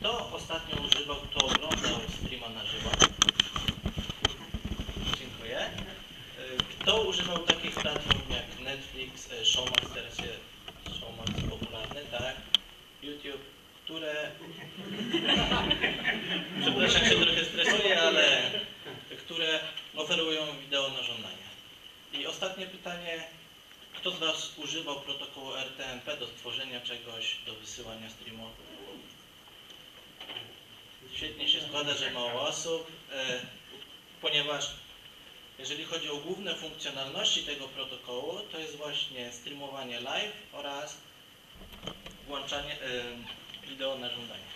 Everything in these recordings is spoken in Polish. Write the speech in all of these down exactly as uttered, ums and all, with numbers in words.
Kto ostatnio używał, kto oglądał streama na żywo? Dziękuję. Kto używał takich platform jak Netflix, Showmax, teraz jest Showmax popularny, tak? YouTube, które... Przepraszam, się trochę stresuję, ale które oferują wideo na żądanie. I ostatnie pytanie. Kto z Was używał protokołu R T M P do stworzenia czegoś, do wysyłania streamu? Świetnie się składa, że mało osób, e, ponieważ jeżeli chodzi o główne funkcjonalności tego protokołu, to jest właśnie streamowanie live oraz włączanie e, wideo na żądanie.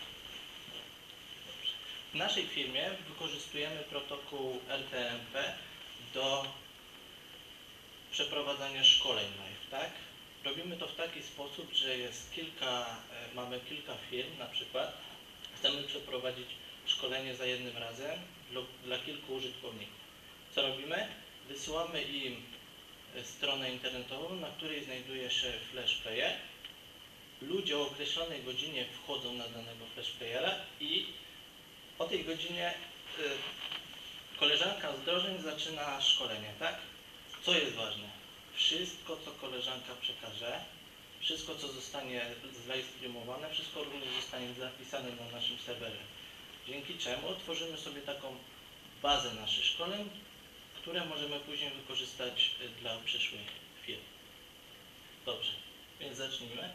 W naszej firmie wykorzystujemy protokół R T M P do przeprowadzania szkoleń live, tak? Robimy to w taki sposób, że jest kilka, mamy kilka firm, na przykład chcemy przeprowadzić szkolenie za jednym razem lub dla kilku użytkowników. Co robimy? Wysyłamy im stronę internetową, na której znajduje się flash player. Ludzie o określonej godzinie wchodzą na danego flash playera i o tej godzinie y, koleżanka z wdrożeń zaczyna szkolenie, tak? Co jest ważne? Wszystko, co koleżanka przekaże, wszystko, co zostanie zlive-streamowane, wszystko również zostanie zapisane na naszym serwerze. Dzięki czemu tworzymy sobie taką bazę naszych szkoleń, które możemy później wykorzystać dla przyszłych firm. Dobrze, więc zacznijmy.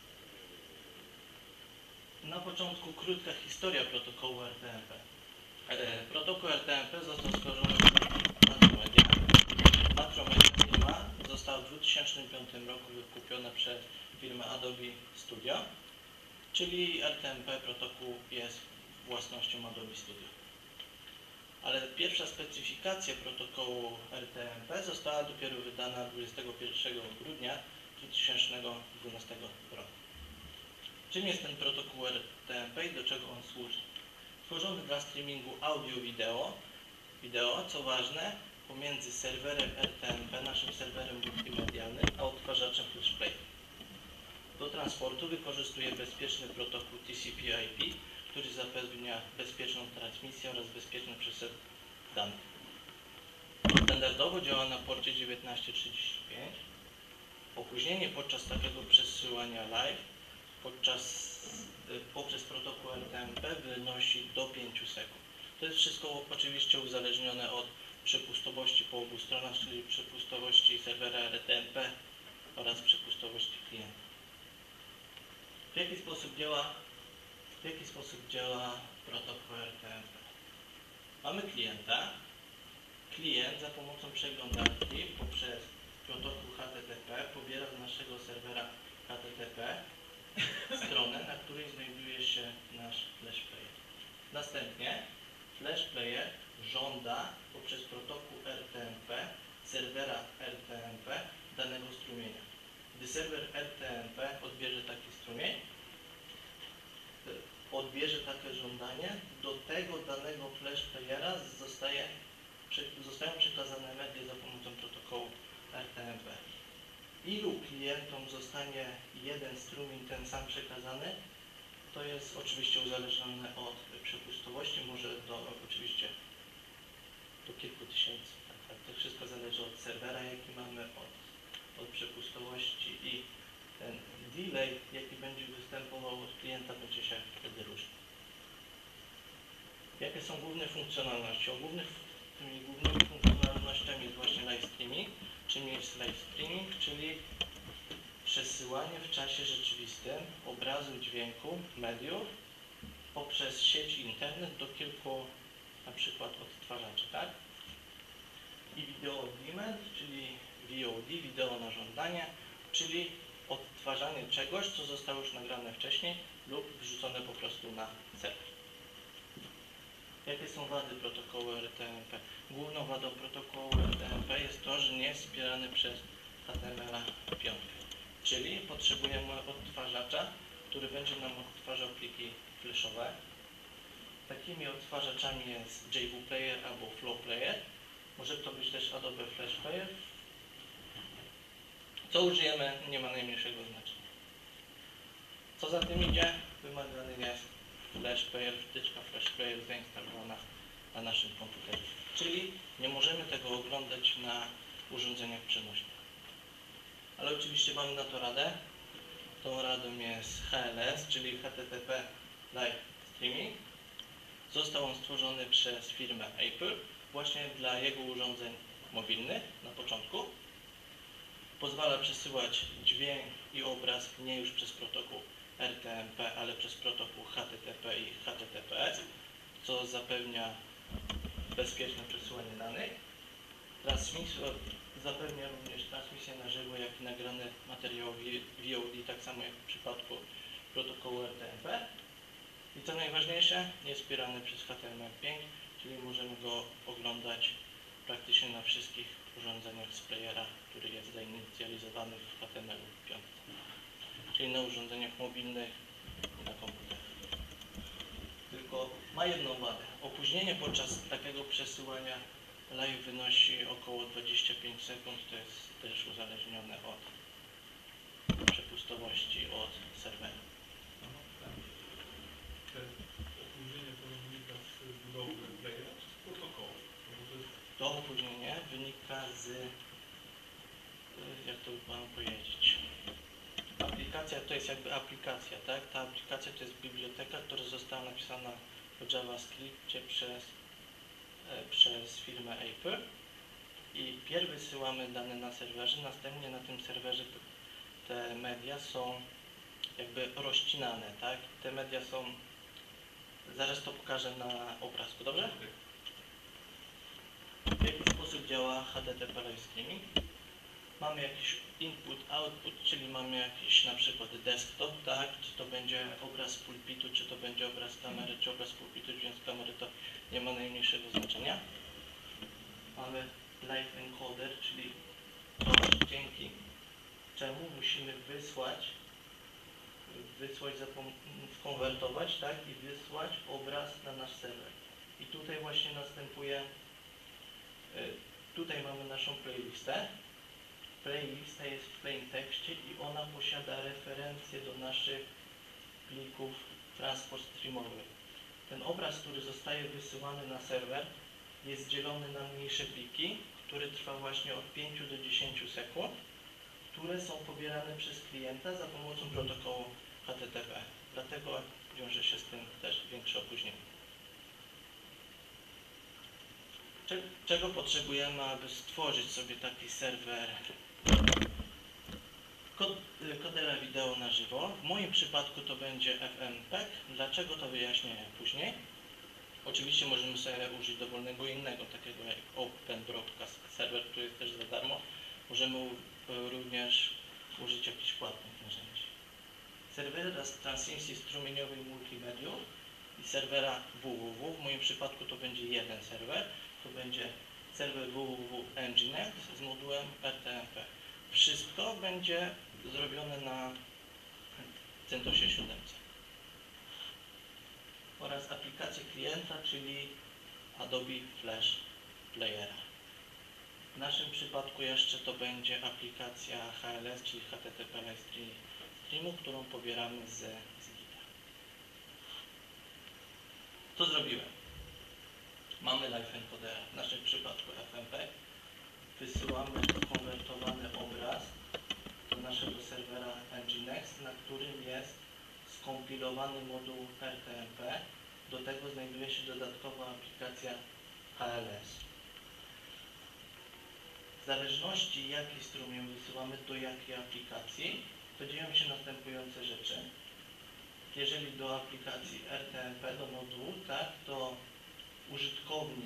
Na początku krótka historia protokołu R T M P. E, protokół R T M P został stworzony w Makromedia. Makromedia firma została w dwa tysiące piątym roku wykupiona przez firmę Adobe Studio, czyli R T M P protokół jest własnością Adobe Studio. Ale pierwsza specyfikacja protokołu R T M P została dopiero wydana dwudziestego pierwszego grudnia dwa tysiące dwunastego roku. Czym jest ten protokół R T M P i do czego on służy? Tworzony dla streamingu audio-wideo, wideo, co ważne, pomiędzy serwerem R T M P, naszym serwerem multimedialnym, a odtwarzaczem FlashPlay. Do transportu wykorzystuje bezpieczny protokół T C P I P, który zapewnia bezpieczną transmisję oraz bezpieczny przesył danych. Standardowo działa na porcie dziewiętnaście trzydzieści pięć. Opóźnienie podczas takiego przesyłania live podczas, poprzez protokół R T M P wynosi do pięciu sekund. To jest wszystko oczywiście uzależnione od przepustowości po obu stronach, czyli przepustowości serwera R T M P oraz przepustowości klienta. W jaki sposób działa, w jaki sposób działa protokół R T M P? Mamy klienta. Klient za pomocą przeglądarki poprzez protokół H T T P pobiera z naszego serwera H T T P stronę, na której znajduje się nasz flash player. Następnie flash player żąda poprzez protokół R T M P serwera R T M P danego strumienia. Gdy serwer R T M P odbierze taki strumień, odbierze takie żądanie, do tego danego flash playera zostaje, zostają przekazane media za pomocą protokołu R T M P. Ilu klientom zostanie jeden strumień ten sam przekazany, to jest oczywiście uzależnione od przepustowości, może do oczywiście do kilku tysięcy. Tak, tak. To wszystko zależy od serwera, jaki mamy, od, od przepustowości i ten delay, jaki będzie występował od klienta, będzie się wtedy różnił. Jakie są główne funkcjonalności? O głównych, tymi głównymi funkcjonalnościami jest właśnie live streaming. Czym jest live streaming? Czyli przesyłanie w czasie rzeczywistym obrazu, dźwięku, mediów poprzez sieć internet do kilku na przykład odtwarzaczy, tak? I video on demand, czyli V O D, wideo na żądanie, czyli odtwarzanie czegoś, co zostało już nagrane wcześniej lub wrzucone po prostu na serwer. Jakie są wady protokołu R T M P? Główną wadą protokołu R T M P jest to, że nie jest wspierany przez H T M L pięć. Czyli potrzebujemy odtwarzacza, który będzie nam odtwarzał pliki flashowe. Takimi odtwarzaczami jest J W Player albo Flow Player. Może to być też Adobe Flash Player. Co użyjemy, nie ma najmniejszego znaczenia. Co za tym idzie, wymagany jest flash player, wtyczka flash player zainstalowana na naszym komputerze. Czyli nie możemy tego oglądać na urządzeniach przenośnych. Ale oczywiście mamy na to radę. Tą radą jest H L S, czyli H T T P Live Streaming. Został on stworzony przez firmę Apple właśnie dla jego urządzeń mobilnych na początku. Pozwala przesyłać dźwięk i obraz nie już przez protokół R T M P, ale przez protokół H T T P i H T T P S, co zapewnia bezpieczne przesyłanie danych. Transmisja zapewnia również transmisję na żywo, jak i nagrane materiały V O D, tak samo jak w przypadku protokołu R T M P. I co najważniejsze, jest wspierany przez H T M L pięć, czyli możemy go oglądać praktycznie na wszystkich urządzeniach z playera, który jest zainicjalizowany w H T M L pięć, czyli na urządzeniach mobilnych i na komputerach. Tylko ma jedną wadę. Opóźnienie podczas takiego przesyłania live wynosi około dwadzieścia pięć sekund, to jest też uzależnione od przepustowości od serwera. Te opóźnienie to wynika z budowy playera czy z protokołu? To opóźnienie wynika z, jak to by Panu powiedzieć, aplikacja to jest jakby aplikacja, tak? Ta aplikacja to jest biblioteka, która została napisana w JavaScriptie przez, przez firmę Apple i pierw wysyłamy dane na serwerze, następnie na tym serwerze te, te media są jakby rozcinane, tak? Te media są, zaraz to pokażę na obrazku, dobrze? W jaki sposób działa H T T P Live Streaming? Mamy jakiś input, output, czyli mamy jakiś na przykład desktop, tak? Czy to będzie obraz z pulpitu, czy to będzie obraz kamery, czy obraz z pulpitu, dźwięk z kamery, to nie ma najmniejszego znaczenia. Mamy live encoder, czyli coś, dzięki czemu musimy wysłać, wysłać, skonwertować, tak? I wysłać obraz na nasz serwer. I tutaj właśnie następuje, tutaj mamy naszą playlistę. Playlista jest w plain tekście i ona posiada referencje do naszych plików transport streamowy. Ten obraz, który zostaje wysyłany na serwer, jest dzielony na mniejsze pliki, który trwa właśnie od pięciu do dziesięciu sekund, które są pobierane przez klienta za pomocą protokołu H T T P. Dlatego wiąże się z tym też większe opóźnienie. Czego potrzebujemy, aby stworzyć sobie taki serwer kodera wideo na żywo? W moim przypadku to będzie F M P E G. Dlaczego, to wyjaśnię później. Oczywiście możemy sobie użyć dowolnego innego, takiego jak Open Broadcast Server, który jest też za darmo. Możemy również użyć jakichś płatnych narzędzi. Serwera z transmisji strumieniowej multimediów i serwera W W W. W moim przypadku to będzie jeden serwer. To będzie serwer W W W Nginx z modułem R T M P. Wszystko będzie zrobione na CentOSie siedem. Oraz aplikację klienta, czyli Adobe Flash Playera. W naszym przypadku jeszcze to będzie aplikacja H L S, czyli H T T P Live Streamu, którą pobieramy z, z Gita. Co zrobiłem? Mamy live encodera, w naszym przypadku F M P E G. Wysyłamy konwertowany obraz do naszego serwera Nginx, na którym jest skompilowany moduł R T M P. Do tego znajduje się dodatkowa aplikacja H L S. W zależności jaki strumień wysyłamy do jakiej aplikacji, to dzieją się następujące rzeczy. Jeżeli do aplikacji R T M P, do modułu, tak, to użytkownik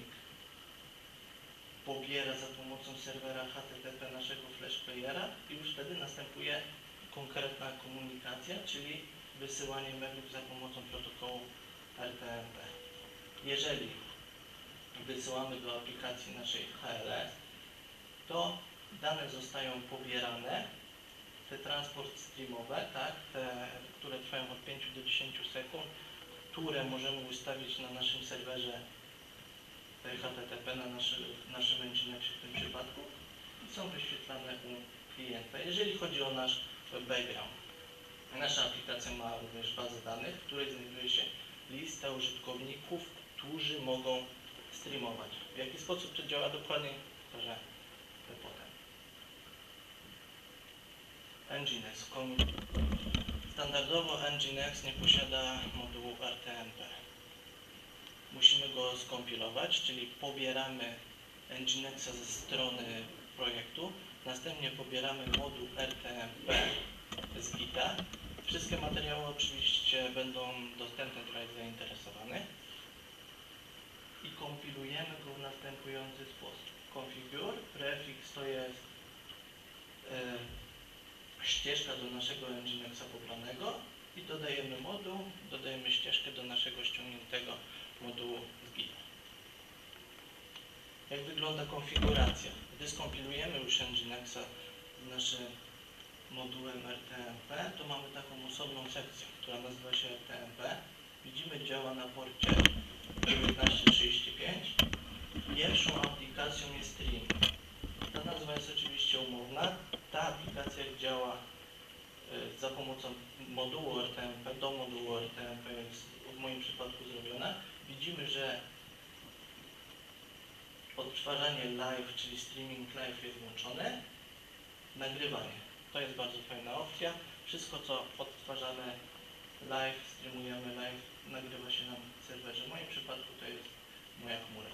pobiera za pomocą serwera H T T P naszego flash playera i już wtedy następuje konkretna komunikacja, czyli wysyłanie mediów za pomocą protokołu R T M P. Jeżeli wysyłamy do aplikacji naszej H L S, to dane zostają pobierane, te transport streamowe, tak, te, które trwają od pięciu do dziesięciu sekund, które możemy ustawić na naszym serwerze H T T P, na naszy, naszym Nginxie w tym przypadku, i są wyświetlane u klienta. Jeżeli chodzi o nasz background, nasza aplikacja ma również bazę danych, w której znajduje się listę użytkowników, którzy mogą streamować. W jaki sposób to działa dokładnie, pokażę potem. Nginx. Standardowo Nginx nie posiada modułu R T M P. Musimy go skompilować, czyli pobieramy Nginexa ze strony projektu, następnie pobieramy moduł R T M P z Gita. Wszystkie materiały oczywiście będą dostępne dla zainteresowanych i kompilujemy go w następujący sposób. Configure, prefix to jest e, ścieżka do naszego Nginexa pobranego i dodajemy moduł, dodajemy ścieżkę do naszego ściągniętego modułu z Gita. Jak wygląda konfiguracja? Gdy skompilujemy już Nginexa z naszym modułem R T M P, to mamy taką osobną sekcję, która nazywa się R T M P. Widzimy, działa na porcie dziewiętnaście trzydzieści pięć. Pierwszą aplikacją jest Stream. Ta nazwa jest oczywiście umowna. Ta aplikacja działa za pomocą modułu R T M P, do modułu R T M P jest w moim przypadku zrobiona. Widzimy, że odtwarzanie live, czyli streaming live jest włączone. Nagrywanie. To jest bardzo fajna opcja. Wszystko, co odtwarzamy live, streamujemy live, nagrywa się na serwerze. W moim przypadku to jest moja chmura.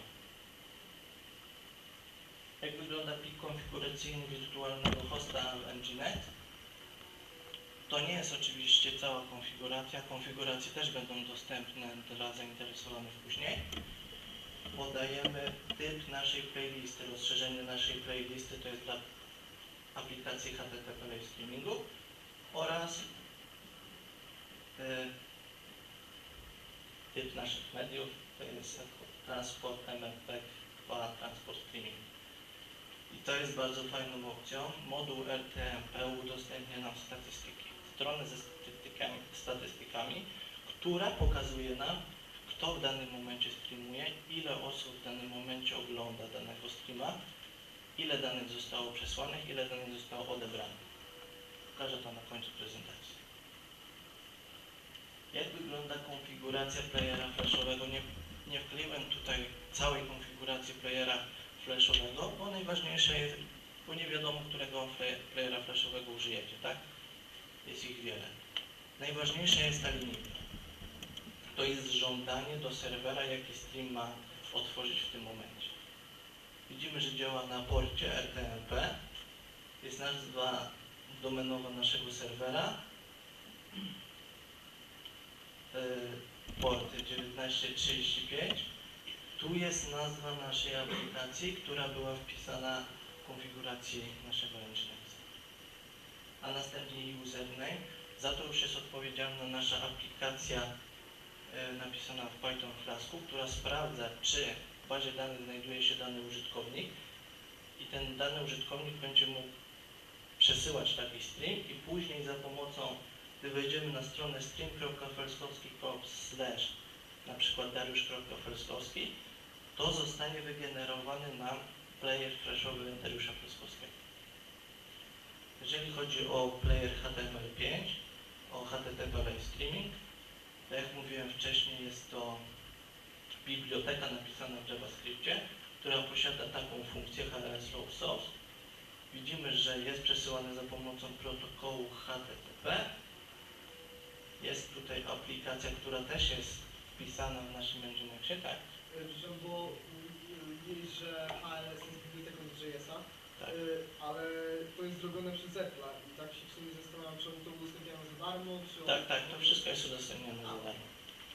Jak wygląda plik konfiguracyjny wirtualnego hosta w Nginx? To nie jest oczywiście cała konfiguracja. Konfiguracje też będą dostępne dla zainteresowanych później. Podajemy typ naszej playlisty. Rozszerzenie naszej playlisty to jest dla aplikacji H T T P live streamingu oraz y, typ naszych mediów to jest transport M M P dwa transport streaming. I to jest bardzo fajną opcją. Moduł R T M P udostępnia nam statystyki. Stronę ze statystykami, statystykami, która pokazuje nam, kto w danym momencie streamuje, ile osób w danym momencie ogląda danego streama, ile danych zostało przesłanych, ile danych zostało odebranych. Pokażę to na końcu prezentacji. Jak wygląda konfiguracja playera flashowego? Nie, nie wkleiłem tutaj całej konfiguracji playera flashowego, bo najważniejsze jest, bo nie wiadomo, którego playera flashowego użyjecie, tak? Jest ich wiele. Najważniejsza jest ta linijka. To jest żądanie do serwera, jaki stream ma otworzyć w tym momencie. Widzimy, że działa na porcie R T M P. Jest nazwa domenowa naszego serwera. Port dziewiętnaście trzydzieści pięć. Tu jest nazwa naszej aplikacji, która była wpisana w konfiguracji naszego Nginxa. A następnie username. Za to już jest odpowiedzialna nasza aplikacja e, napisana w Python Flasku, która sprawdza, czy w bazie danych znajduje się dany użytkownik i ten dany użytkownik będzie mógł przesyłać taki stream i później za pomocą, gdy wejdziemy na stronę stream kropka felskowski kropka com slash na przykład dariusz kropka felskowski, to zostanie wygenerowany nam player flashowy Dariusza Felskowskiego. Jeżeli chodzi o player H T M L pięć, o H T T P live streaming, tak jak mówiłem wcześniej, jest to biblioteka napisana w JavaScriptie, która posiada taką funkcję H L S Low Source. Widzimy, że jest przesyłane za pomocą protokołu H T T P. Jest tutaj aplikacja, która też jest wpisana w naszym Nginxie, tak? Przepraszam, bo mówili, że H L S jest biblioteką z J S a, Tak. ale to jest zrobione przez Apple'a i tak się w sumie zastanawiam, czy oni to udostępniają za darmo, czy... Tak, tak, to wszystko jest udostępnione za darmo.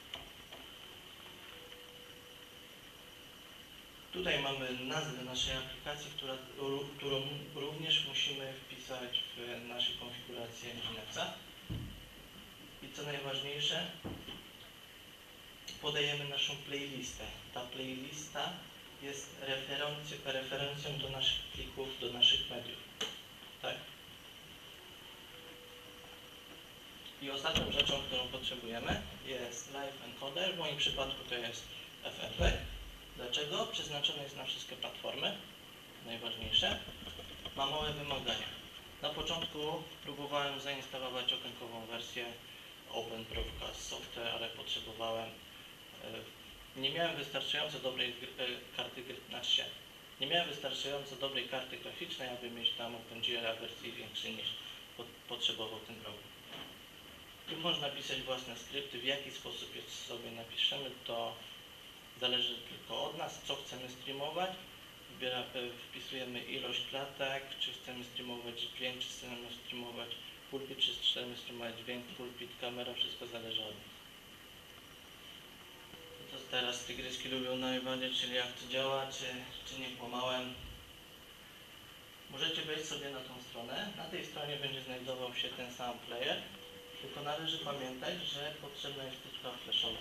Tutaj mamy nazwę naszej aplikacji, która, którą również musimy wpisać w naszej konfiguracji Nginxa. I co najważniejsze, podajemy naszą playlistę. Ta playlista jest referencją, referencją do naszych plików, do naszych mediów. Tak? I ostatnią rzeczą, którą potrzebujemy, jest Live Encoder. W moim przypadku to jest F F P. Dlaczego? Przeznaczony jest na wszystkie platformy, najważniejsze. Ma małe wymagania. Na początku próbowałem zainstalować okinkową wersję Open Broadcast Software, ale potrzebowałem E, Nie miałem wystarczająco dobrej gr- e, karty, gr- znaczy się, nie miałem wystarczająco dobrej karty graficznej, aby mieć tam OpenGL wersji większej niż po, potrzebował ten program. Tu można pisać własne skrypty, w jaki sposób je sobie napiszemy, to zależy tylko od nas, co chcemy streamować. Wybiera, e, wpisujemy ilość klatek, czy chcemy streamować dźwięk, czy chcemy streamować pulpit, czy chcemy streamować dźwięk, pulpit, kamera, wszystko zależy od nas. To teraz tygryski lubią najbardziej, czyli jak to działa, czy, czy nie kłamałem. Możecie wejść sobie na tą stronę. Na tej stronie będzie znajdował się ten sam player, tylko należy pamiętać, że potrzebna jest wtyczka flashowa.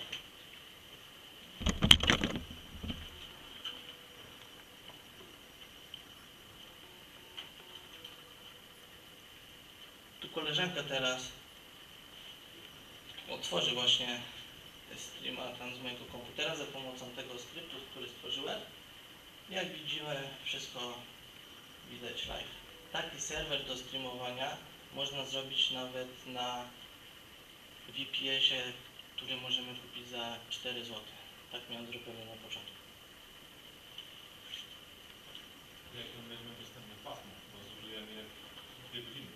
Tu koleżanka teraz otworzy właśnie streama tam z mojego komputera za pomocą tego skryptu, który stworzyłem. Jak widzimy, wszystko widać live. Taki serwer do streamowania można zrobić nawet na V P S-ie, który możemy kupić za cztery złote. Tak miałem zrobione na początku. Jak to weźmiemy dostępne pasmo, bo zużyjemy je dwie godziny.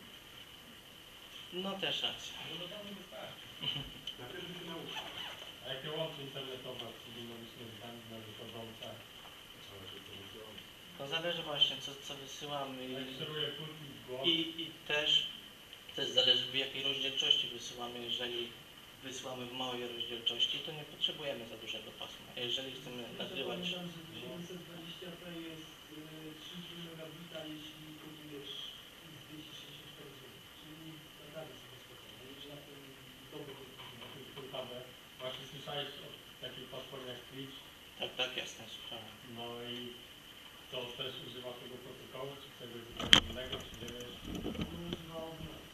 No też racja. No to tam nie wystarczy. Najpierw by się nauczyć. A jakie łącze internetowe powinno być niezbędne do kodowca? Ale się to wysyłamy. To zależy właśnie co, co wysyłamy Jak i, steruję pulpit, głos, i, i też, też zależy w jakiej rozdzielczości wysyłamy. Jeżeli wysyłamy w małej rozdzielczości, to nie potrzebujemy za dużego pasma. A jeżeli chcemy nagrywać, Pamiętam, że tysiąc dwadzieścia p jest y, trzydzieści megabita, jeśli kodujesz dwieście sześćdziesiąt cztery zł. Czyli naprawdę sobie spokojnie. Jeżeli na tym dobry Full H D. Właśnie słyszałeś o takiej platformie jak Twitch, tak, tak, jasne, słyszałem. no i to też używa tego protokołu, czy czegoś zupełnie innego, czy nie wiesz? używał.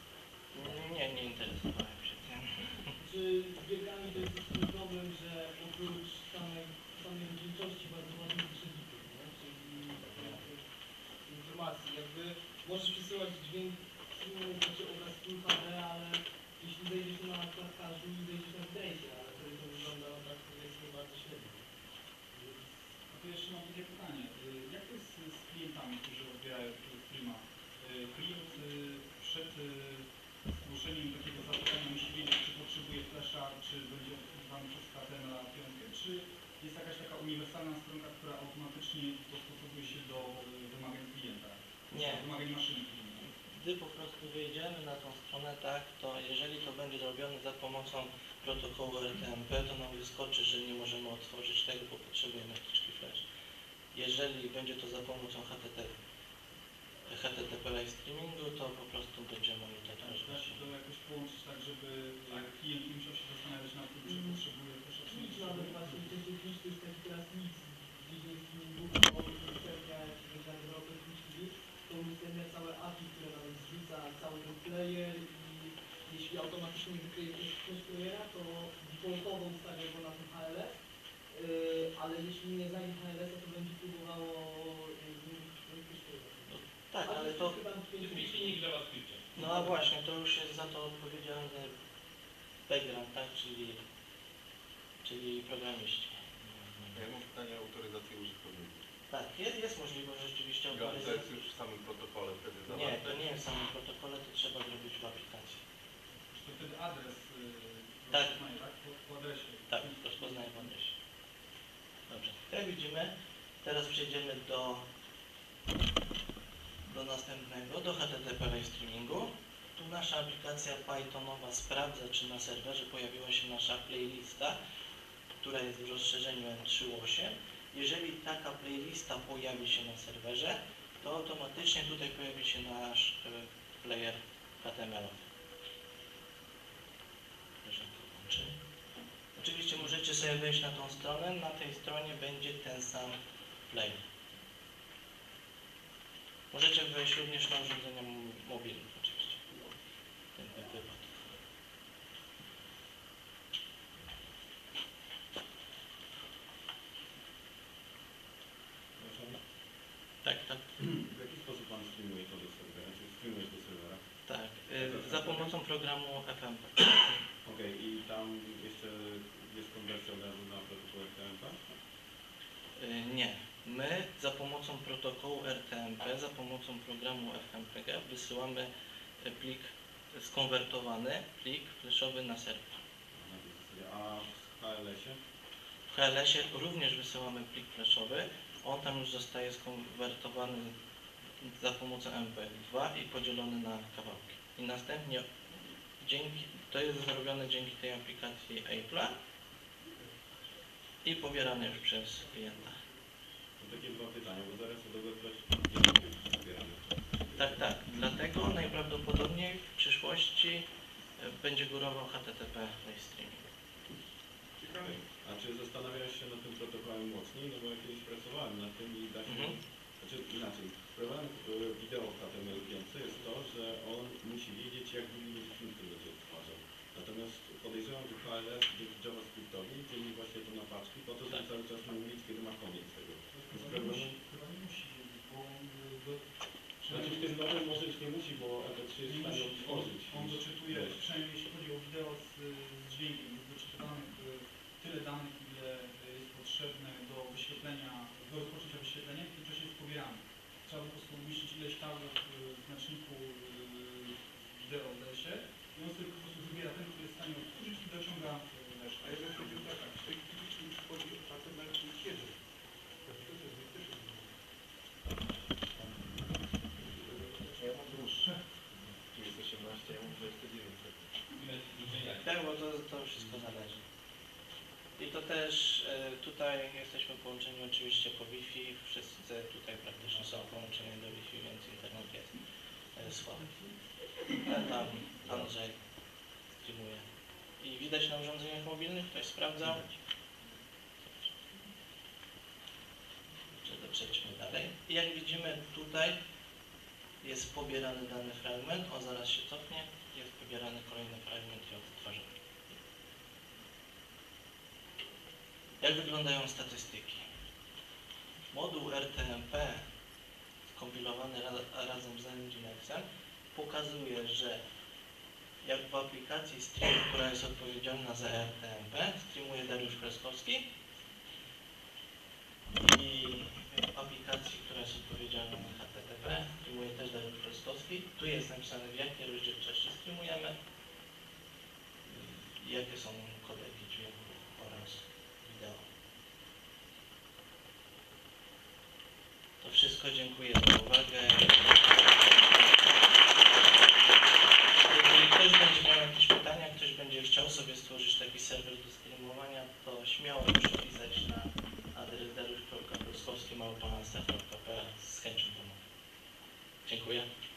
Nie, nie interesowałem się tym. Czy z biegami to jest taki problem, że oprócz samej, samej rozdzielczości bardzo ważny jest przebieg, nie? Czyli takie informacji, jakby możesz przesyłać dźwięk, znaczy obraz Full H D, ale jeśli zejdziesz na klatkarzu i zejdziesz na bitrate'ie, ale wtedy to wygląda no, tak powiedzmy bardzo średnio. Więc A to jeszcze mam takie pytanie. Y, Jak to jest z klientami, którzy odbierają takiego streama? Y, Klient y, przed y, zgłoszeniem takiego zapytania musi wiedzieć, czy potrzebuje flasha, czy będzie odkrywany przez H T M L pięć, czy jest jakaś taka uniwersalna stronka, która automatycznie dostosowuje się do y, wymagań klienta, Nie. do wymagań maszyny klienta? Gdy po prostu wyjdziemy na tą stronę, tak, to jeżeli to będzie zrobione za pomocą protokołu R T M P, to nam wyskoczy, że nie możemy otworzyć tego, bo potrzebujemy wtyczki flash. Jeżeli będzie to za pomocą H T T P, H T T P live streamingu, to po prostu będziemy mogli to Da otworzyć. się to jakoś połączyć tak, żeby y, klient nie musiał się zastanawiać nad tym, czy Mm. potrzebuje flasha, czy nie Twitch nawet potrzebuje. właśnie wcześniej Twitch to jest taki teraz nic w dziedzinie streamingu, bo udostępnia jakieś rozwiązania Europy Twitch T V, to udostępnia całe A P I, które nawet zrzuca cały ten player i jeśli automatycznie wykryje ktoś playera, to defaultowo ustawia go na tym H L S, yy, ale jeśli nie znajdzie H L S-a, to będzie próbowało yy, z nim wykorzystać. Tak, ale to, chyba w pięciu Silnik JavaScriptie. no a właśnie, to już jest za to odpowiedzialny background, tak, czyli, czyli programiści. Ja mam pytanie o autoryzację użytkowników. Tak, jest, jest możliwość rzeczywiście To jest autoryzacji. już w samym protokole wtedy Nie, zawarte. to nie jest w samym protokole, to trzeba zrobić w aplikacji. Czy to wtedy adres y, Tak. rozpoznaje, tak? Po, po adresie. Tak, rozpoznaję w adresie. Dobrze, jak widzimy, teraz przejdziemy do, do następnego, do H T T P live streamingu. Tu nasza aplikacja Pythonowa sprawdza, czy na serwerze pojawiła się nasza playlista, która jest w rozszerzeniu M trzy osiem. Jeżeli taka playlista pojawi się na serwerze, to automatycznie tutaj pojawi się nasz e, player H T M L. Proszę to włączy. Oczywiście możecie sobie wejść na tą stronę, na tej stronie będzie ten sam player. Możecie wejść również na urządzenia m- mobilne oczywiście. Ten wypadek. Tak, tak. W jaki sposób Pan streamuje to do serwera? Czy streamujesz do serwera? Tak, y, za pomocą programu F M P. Okej, i tam jeszcze jest konwersja od razu na protokół my za pomocą protokołu R T M P, za pomocą programu F M P G wysyłamy plik skonwertowany, plik flashowy na serwer. Na tej zasadzie. A w H L S-ie? W H L S-ie również wysyłamy plik flashowy, on tam już zostaje skonwertowany za pomocą M P dwa i podzielony na kawałki. I następnie dzięki, to jest zrobione dzięki tej aplikacji Apple'a i pobierane już przez klienta. Mam takie dwa pytania, bo zaraz o dobroć nie zbieramy. Tak, tak. Dlatego najprawdopodobniej w przyszłości e, będzie górował H T T P live streaming. Ciekawe. A czy zastanawiałeś się nad tym protokołem mocniej? No bo ja kiedyś pracowałem nad tym i da się... Mhm. Znaczy inaczej, problemem e, wideo w H T M L pięć jest to, że on musi wiedzieć, jak długi będzie film, który będzie odtwarzał. Natomiast podejrzewam, że H L S dzięki JavaScriptowi dzieli właśnie to na paczki po to, żeby Tak. cały czas mu mówić, kiedy ma koniec tego. Więc Chyba nie problem... musi, chyba nie musi wiedzieć, bo on y, do, Znaczy w tym nowym może już nie musi, bo M P trzy jest w nie stanie musi, on, odtworzyć. on doczytuje, Wiesz. przynajmniej jeśli chodzi o wideo z, z dźwiękiem, jest doczytywanych y, tyle danych, ile y, jest potrzebne do wyświetlenia, do rozpoczęcia wyświetlenia, w tym czasie jest pobierany. Trzeba po prostu umieścić ileś tablet y, w znaczniku y, wideo w lesie i on sobie po prostu wybiera ten, który jest w stanie odtworzyć i dociąga y, resztę. A jeżeli chodzi o tak, w tej chwili chodzi o H T M L jeden. To też jest też jest Ja mam dłuższe. Tu jest osiemnaście, ja mam dwadzieścia dziewięć. Tak, bo to, to wszystko zależy. I to też e, tutaj jesteśmy połączeni oczywiście po Wi-Fi. Wszyscy tutaj praktycznie są połączeni do Wi-Fi, więc internet jest e, słaby. Ale tam Andrzej streamuje. I widać na urządzeniach mobilnych? Ktoś sprawdzał? Czy przejdźmy dalej. I jak widzimy tutaj jest pobierany dany fragment, on zaraz się cofnie, jest pobierany kolejny fragment i odtwarzany. Jak wyglądają statystyki? Moduł R T M P skompilowany ra razem z Nginxem pokazuje, że jak w aplikacji Stream, która jest odpowiedzialna za R T M P, streamuje Dariusz Kreskowski i w aplikacji, która jest odpowiedzialna za H T T P, streamuje też Dariusz Kreskowski. Tu jest napisane, w jakiej rozdzielczości streamujemy, jakie są kodeki dźwięku oraz wideo. To wszystko, dziękuję za uwagę. Jeżeli ktoś będzie miał jakieś pytania, ktoś będzie chciał sobie stworzyć taki serwer do streamowania, to śmiało proszę pisać na adres dariusz kropka kreskowski małpa anster kropka p l z chęcią pomogę. Dziękuję.